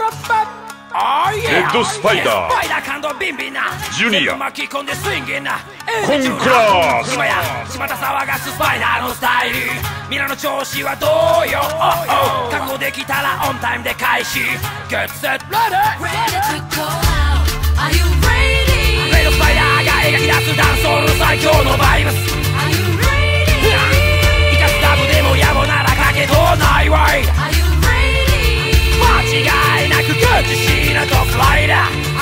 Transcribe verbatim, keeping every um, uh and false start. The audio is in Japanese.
レッドスパイダージュニアコンクラース今や巷騒がすスパイダーのスタイル皆の調子はどうよ覚悟できたらオンタイムで開始 Get set ready レッドスパイダーが描き出すダンソール最強のバイブス生かすダブでも野暮ならかけとないわい間違いなくグッチシーなトップライダー